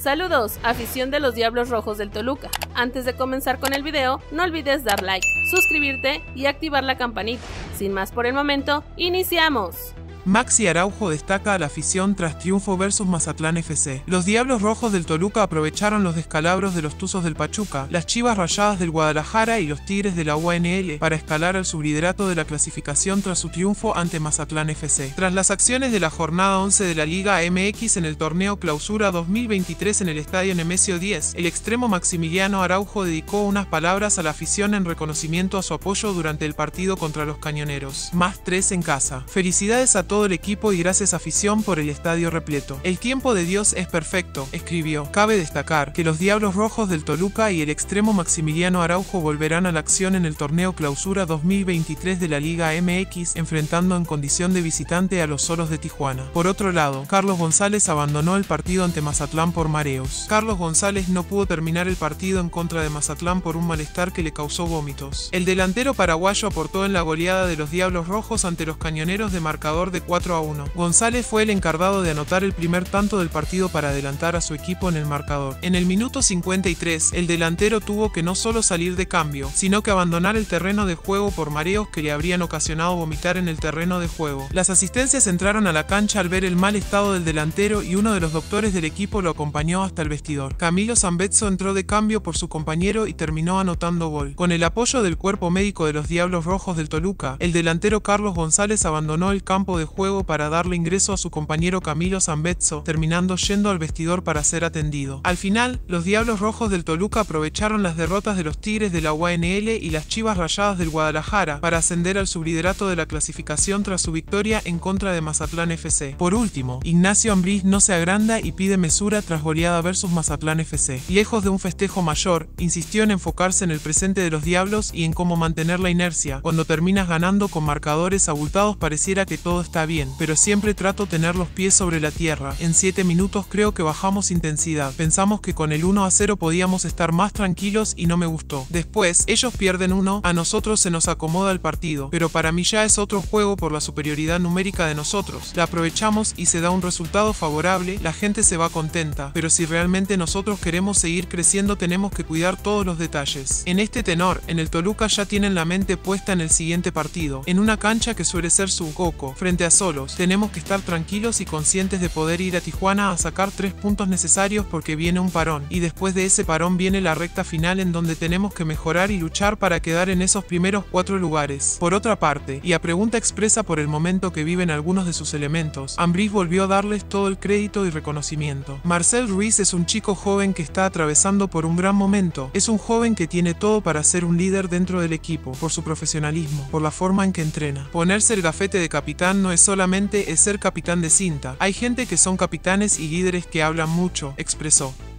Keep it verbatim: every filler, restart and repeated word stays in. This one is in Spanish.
Saludos, afición de los Diablos Rojos del Toluca. Antes de comenzar con el video, no olvides dar like, suscribirte y activar la campanita. Sin más por el momento, ¡iniciamos! Maxi Araujo destaca a la afición tras triunfo versus Mazatlán F C. Los Diablos Rojos del Toluca aprovecharon los descalabros de los Tuzos del Pachuca, las Chivas Rayadas del Guadalajara y los Tigres de la U A N L para escalar al subliderato de la clasificación tras su triunfo ante Mazatlán F C. Tras las acciones de la jornada once de la Liga M X en el torneo Clausura dos mil veintitrés en el Estadio Nemesio diez, el extremo Maximiliano Araujo dedicó unas palabras a la afición en reconocimiento a su apoyo durante el partido contra los Cañoneros. Más tres en casa. Felicidades a todo el equipo y gracias afición por el estadio repleto. El tiempo de Dios es perfecto, escribió. Cabe destacar que los Diablos Rojos del Toluca y el extremo Maximiliano Araujo volverán a la acción en el torneo Clausura dos mil veintitrés de la Liga M X, enfrentando en condición de visitante a los Solos de Tijuana. Por otro lado, Carlos González abandonó el partido ante Mazatlán por mareos. Carlos González no pudo terminar el partido en contra de Mazatlán por un malestar que le causó vómitos. El delantero paraguayo aportó en la goleada de los Diablos Rojos ante los Cañoneros de marcador de cuatro a uno. González fue el encargado de anotar el primer tanto del partido para adelantar a su equipo en el marcador. En el minuto cincuenta y tres, el delantero tuvo que no solo salir de cambio, sino que abandonar el terreno de juego por mareos que le habrían ocasionado vomitar en el terreno de juego. Las asistencias entraron a la cancha al ver el mal estado del delantero y uno de los doctores del equipo lo acompañó hasta el vestidor. Camilo Zambezzo entró de cambio por su compañero y terminó anotando gol. Con el apoyo del cuerpo médico de los Diablos Rojos del Toluca, el delantero Carlos González abandonó el campo de juego para darle ingreso a su compañero Camilo Zambezzo, terminando yendo al vestidor para ser atendido. Al final, los Diablos Rojos del Toluca aprovecharon las derrotas de los Tigres de la U A N L y las Chivas Rayadas del Guadalajara para ascender al subliderato de la clasificación tras su victoria en contra de Mazatlán F C. Por último, Ignacio Ambriz no se agranda y pide mesura tras goleada versus Mazatlán F C. Lejos de un festejo mayor, insistió en enfocarse en el presente de los Diablos y en cómo mantener la inercia. Cuando terminas ganando con marcadores abultados pareciera que todo está bien, pero siempre trato tener los pies sobre la tierra. En siete minutos creo que bajamos intensidad. Pensamos que con el uno a cero podíamos estar más tranquilos y no me gustó. Después, ellos pierden uno, a nosotros se nos acomoda el partido, pero para mí ya es otro juego por la superioridad numérica de nosotros. La aprovechamos y se da un resultado favorable, la gente se va contenta, pero si realmente nosotros queremos seguir creciendo tenemos que cuidar todos los detalles. En este tenor, en el Toluca ya tienen la mente puesta en el siguiente partido, en una cancha que suele ser su coco, frente a Solos. Tenemos que estar tranquilos y conscientes de poder ir a Tijuana a sacar tres puntos necesarios porque viene un parón, y después de ese parón viene la recta final en donde tenemos que mejorar y luchar para quedar en esos primeros cuatro lugares. Por otra parte, y a pregunta expresa por el momento que viven algunos de sus elementos, Ambriz volvió a darles todo el crédito y reconocimiento. Marcel Ruiz es un chico joven que está atravesando por un gran momento. Es un joven que tiene todo para ser un líder dentro del equipo, por su profesionalismo, por la forma en que entrena. Ponerse el gafete de capitán no es solamente es ser capitán de cinta. Hay gente que son capitanes y líderes que hablan mucho, expresó.